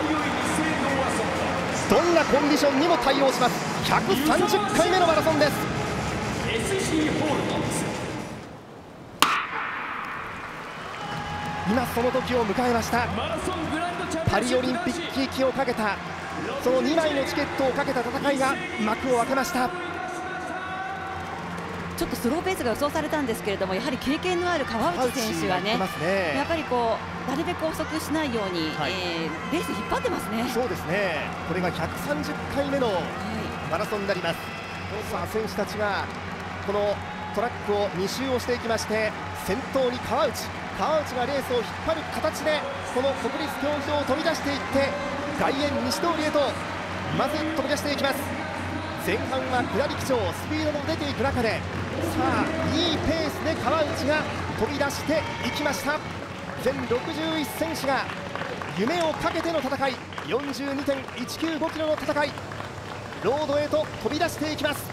どんなコンディションにも対応します。130回目のマラソンです。今その時を迎えました。パリオリンピック行きをかけた、その2枚のチケットをかけた戦いが幕を開けました。 ちょっとスローペースが予想されたんですけれども、やはり経験のある川内選手がね、やっぱりこうなるべく遅くしないように、レース引っ張ってますね。 そうですね。これが130回目のマラソンになります。さあ選手たちがこのトラックを2周をしていきまして、先頭に川内がレースを引っ張る形でこの国立競技場を飛び出していって、外苑西通りへとまず飛び出していきます。前半は下り基調、スピードも出ていく中で、さあいいペースで川内が飛び出していきました。全61選手が夢をかけての戦い、42.195 キロの戦い、ロードへと飛び出していきます。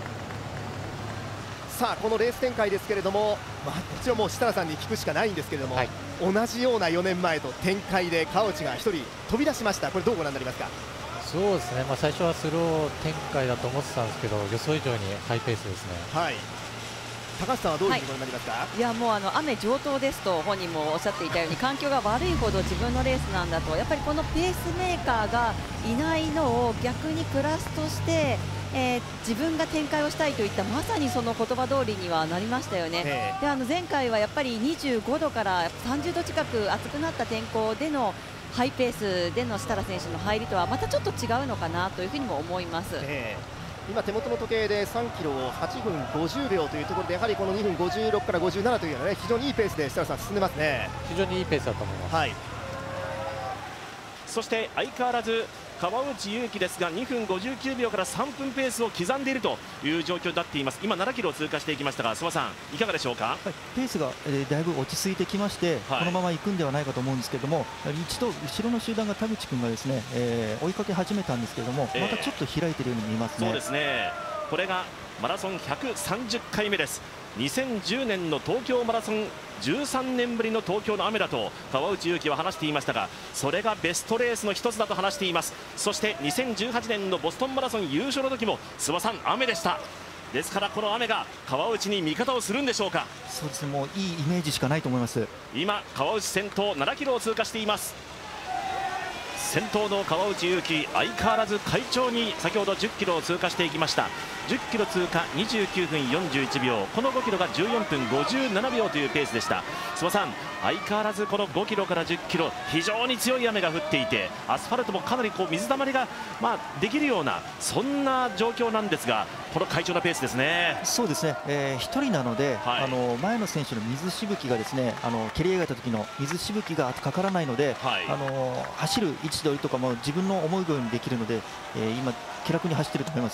さあこのレース展開ですけれども、もちろんもう設楽さんに聞くしかないんですけれども、同じような4年前と展開で川内が1人飛び出しました。これどうご覧になりますか？ そうですね、最初はスロー展開だと思ってたんですけど、予想以上にハイペースですね。 高橋さんはどういうふうにご覧になりますか？ いやもう雨上等ですと本人もおっしゃっていたように、環境が悪いほど自分のレースなんだと、やっぱりこのペースメーカーがいないのを逆にプラスとして、自分が展開をしたいといった、まさにその言葉通りにはなりましたよね。で前回はやっぱり25度から30度近く暑くなった天候でのハイペースでの設楽選手の入りとはまたちょっと違うのかなというふうにも思います。 今手元の時計で3キロを8分50秒というところで、やはりこの2分56から57というのは、非常にいいペースで設楽さん進んでますね。 非常にいいペースだと思います。 そして相変わらず川内優輝ですが、2分59秒から3分ペースを刻んでいるという状況になっています。今7キロを通過していきましたが、諏訪さんいかがでしょうか？ ペースが、だいぶ落ち着いてきまして、このまま行くんではないかと思うんですけども、一度後ろの集団が田口君がですね、追いかけ始めたんですけども、またちょっと開いているように見えますね。 そうですね。これがマラソン130回目です。2010年の東京マラソン、13年ぶりの東京の雨だと川内優輝は話していましたが、それがベストレースの一つだと話しています。そして2018年のボストンマラソン優勝の時も諏訪さん雨でした。ですからこの雨が川内に味方をするんでしょうか？ そうですね、もういいイメージしかないと思います。 今川内先頭、7キロを通過しています。先頭の川内優輝、相変わらず快調に先ほど10キロを通過していきました。10キロ通過29分41秒、この5キロが14分57秒というペースでした。諏訪さん、相変わらずこの5キロから10キロ、非常に強い雨が降っていて、アスファルトもかなり水たまりが、できるようなそんな状況なんですが、この快調なペースですね。 そうですね、1人なので、前の選手の水しぶきがですね、蹴り上げた時の水しぶきがかからないので、走る位置取りとかも自分の思うようにできるので、今気楽に走っていると思います。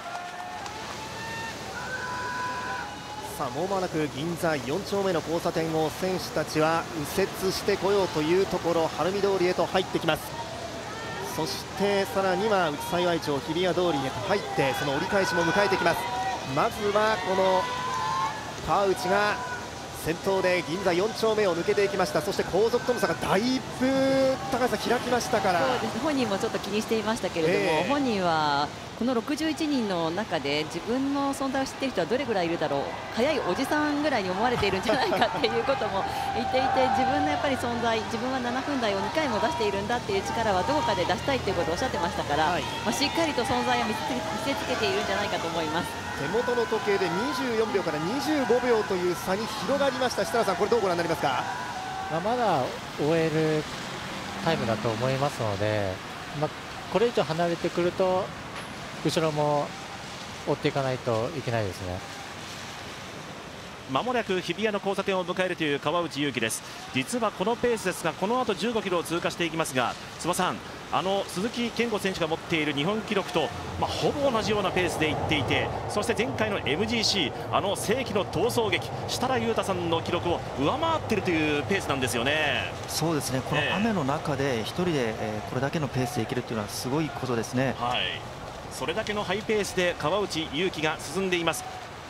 さあもう間もなく銀座4丁目の交差点を選手たちは右折してこようというところ、晴海通りへと入ってきます。そしてさらには内幸町日比谷通りへと入って、その折り返しも迎えてきます。まずはこの川内が先頭で銀座4丁目を抜けていきました。そして後続との差がだいぶ高さ開きましたから、 そうです、本人もちょっと気にしていましたけれども、本人はこの61人の中で自分の存在を知っている人はどれぐらいいるだろう、早いおじさんぐらいに思われているんじゃないかっていうことも言っていて、自分のやっぱり存在、自分は7分台を2回も出しているんだっていう力はどこかで出したいっていうことをおっしゃってましたから、しっかりと存在を見せつけているんじゃないかと思います。 手元の時計で24秒から25秒という差に広がりました。設楽さん、これどうご覧になりますか？ まだ終えるタイムだと思いますので、これ以上離れてくると後ろも追っていかないといけないですね。 まもなく日比谷の交差点を迎えるという川内優輝です。実はこのペースですが、この後15キロを通過していきますが、諏訪さん、鈴木健吾選手が持っている日本記録と、ほぼ同じようなペースでいっていて、そして前回の MGC、世紀の逃走劇、設楽悠太さんの記録を上回っているというペースなんですよね。 そうですね、この雨の中で1人でこれだけのペースでいけるというのはすごいことですね。 それだけのハイペースで川内優輝が進んでいます。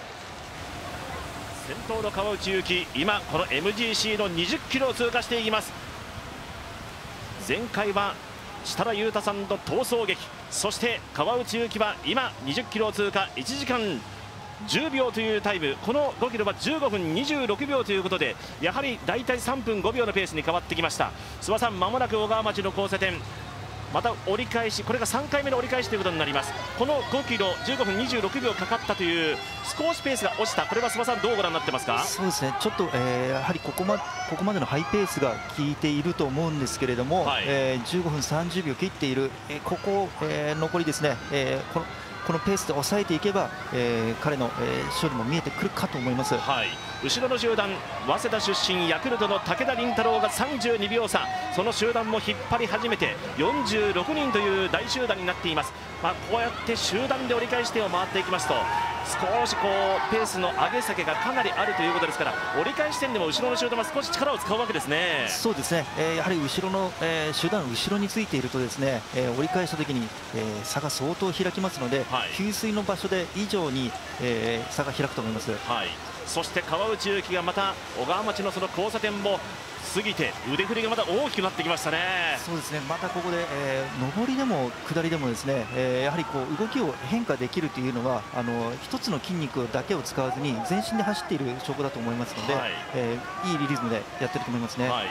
先頭の川内優輝、今この MGC の20キロを通過していきます。前回は設楽悠太さんの逃走劇、そして川内優輝は今20キロを通過1時間10秒というタイム、この5キロは15分26秒ということで、やはり大体3分5秒のペースに変わってきました。諏訪さん、まもなく小川町の交差点、また折り返し、これが3回目の折り返しということになります。この5キロ15分26秒かかったという少しペースが落ちた、これは諏訪さんどうご覧になってますか？ そうですね、ちょっと、やはりここまでのハイペースが効いていると思うんですけれども、 はい、 15分30秒切っている、ここ、残りですね、このペースで抑えていけば、彼の、勝利も見えてくるかと思います。 はい、後ろの集団、早稲田出身ヤクルトの武田麟太郎が32秒差、その集団も引っ張り始めて46人という大集団になっています。こうやって集団で折り返し点を回っていきますと、少しペースの上げ下げがかなりあるということですから、折り返し点でも後ろの集団は少し力を使うわけですね。 そうですね、やはり後ろの、集団後ろについているとですね、折り返した時に、差が相当開きますので、 はい、 給水の場所で以上に、差が開くと思います。 はい、そして川内優輝がまた小川町のその交差点も過ぎて腕振りがまた大きくなってきましたね。 そうですね、またここで、上りでも下りでもですね、やはり動きを変化できるというのは一つの筋肉だけを使わずに全身で走っている証拠だと思いますので、はい、いいリズムでやってると思いますね。はい、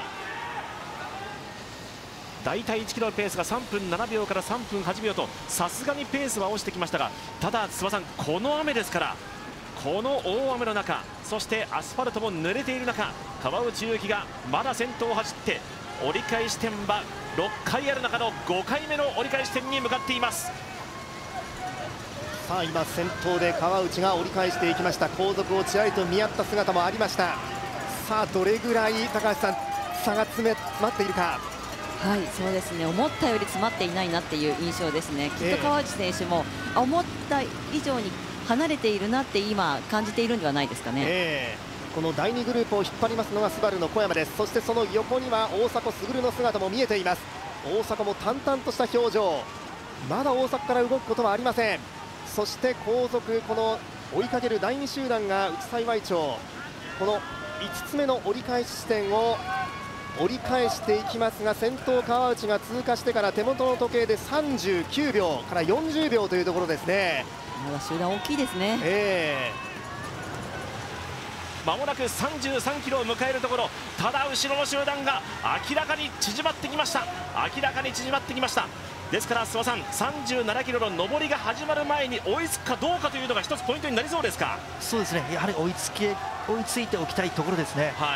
大体1キロのペースが3分7秒から3分8秒とさすがにペースは落ちてきましたが、ただ諏訪さん、この雨ですから、この大雨の中、そしてアスファルトも濡れている中、川内優輝がまだ先頭を走って、折り返し点は6回ある中の5回目の折り返し点に向かっています。 さあ今先頭で川内が折り返していきました。後続をちらりと見合った姿もありました。さあどれぐらい高橋さん差が詰まっているか。 はい、そうですね、思ったより詰まっていないなっていう印象ですね。きっと川内選手も思った以上に離れているなって今感じているんではないですかね。 この第2グループを引っ張りますのがスバルの小山です。そしてその横には大迫傑の姿も見えています。大迫も淡々とした表情、まだ大迫から動くことはありません。そして後続、この追いかける第2集団が内幸町、この5つ目の折り返し地点を折り返していきますが、先頭川内が通過してから手元の時計で39秒から40秒というところですね。 まだ集団大きいですね。 まもなく33キロを迎えるところ、ただ後ろの集団が明らかに縮まってきました。明らかに縮まってきました。ですから諏訪さん、37キロの上りが始まる前に追いつくかどうかというのが一つポイントになりそうですか？ そうですね、やはり追いついておきたいところですね。 はい、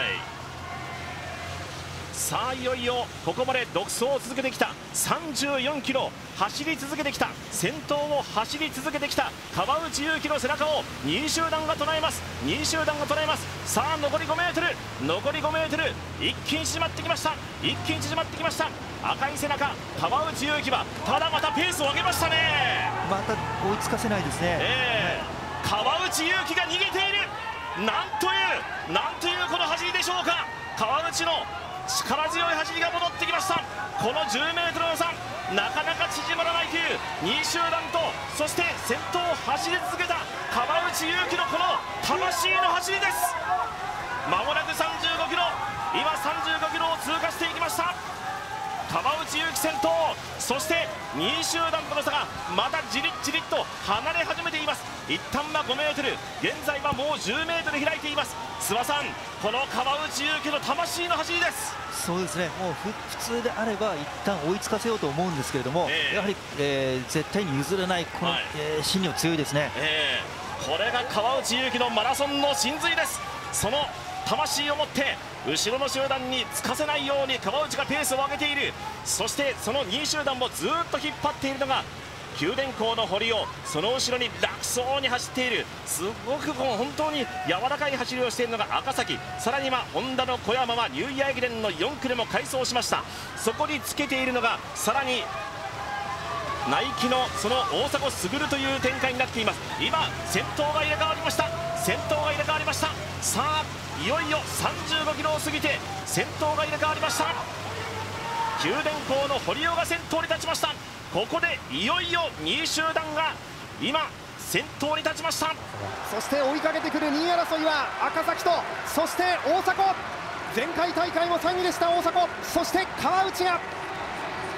さあいよいよここまで独走を続けてきた34キロ走り続けてきた、先頭を走り続けてきた川内優輝の背中を2位集団が捉えます。2位集団が捉えます。さあ残り 5m、一気に縮まってきました。一気に縮まってきました。赤い背中川内優輝はただまたペースを上げましたね。 また追いつかせないですね。 川内優輝が逃げている。なんというこの走りでしょうか。川内の力強い走りが戻ってきました。この 10m の差、なかなか縮まらないという2位集団と、そして先頭を走り続けた川内優輝のこの魂の走りです。まもなく35キロ、今35キロを通過していきました。川内優輝先頭、そして2位集団との差がまたじりっじりっと離れ始めています。一旦は 5m、現在はもう 10m 開いています。諏訪さん、この川内優輝の魂の走りです。 そうですね、もう普通であれば一旦追いつかせようと思うんですけれども、やはり、絶対に譲れないこの、心理は強いですね。 これが川内優輝のマラソンの真髄です。その魂を持って後ろの集団につかせないように川内がペースを上げている。そしてその2位集団をずっと引っ張っているのが九電工の堀尾、その後ろに楽そうに走っている、すごく本当に柔らかい走りをしているのが赤崎、さらにはホンダの小山はニューイヤー駅伝の4区でも快走しました。そこにつけているのがさらにナイキのその大迫傑という展開になっています。今先頭が入れ替わりました。先頭が入れ替わりました。さあいよいよ35キロを過ぎて先頭が入れ替わりました。九電工の堀尾が先頭に立ちました。ここでいよいよ2位集団が今先頭に立ちました。 そして追いかけてくる2位争いは赤崎と、そして大迫、前回大会も3位でした大迫、そして川内が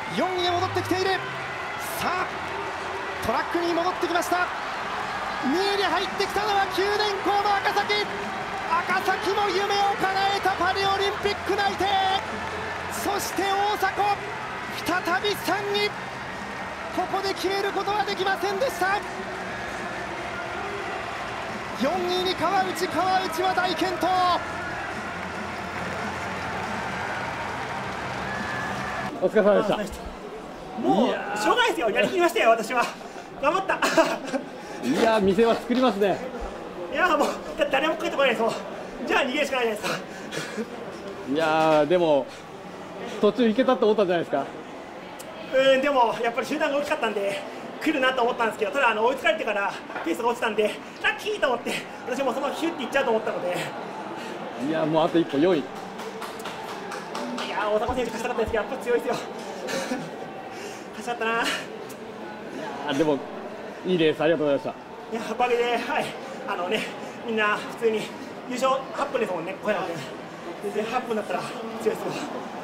4位へ戻ってきている。さあトラックに戻ってきました。2位に入ってきたのは九電工の赤崎。赤崎も夢を叶えたパリオリンピック内定。そして大迫再び3位。ここで決めることはできませんでした。4位に川内、川内は大健闘。 お疲れ様でした。もうしょうがないですよ、やりきりましたよ、私は。頑張った。いや、店は作りますね。いや、もう誰も帰ってこないです。もうじゃあ逃げるしかないじゃないですか。いやでも途中行けたと思ったんじゃないですか。でもやっぱり集団が大きかったんで来るなと思ったんですけど、ただ追いつかれてからペースが落ちたんでラッキーと思って、私もそのままヒュッていっちゃうと思ったので。いや、もうあと一歩4位。いや、大迫選手勝ちたかったですけど、やっぱ強いですよ。勝ちたかったな。いやでもいいレースありがとうございました。いや、おかげで、はい、みんな普通に優勝8分ですもんね、これなんで。全然8分だったら強いですよ。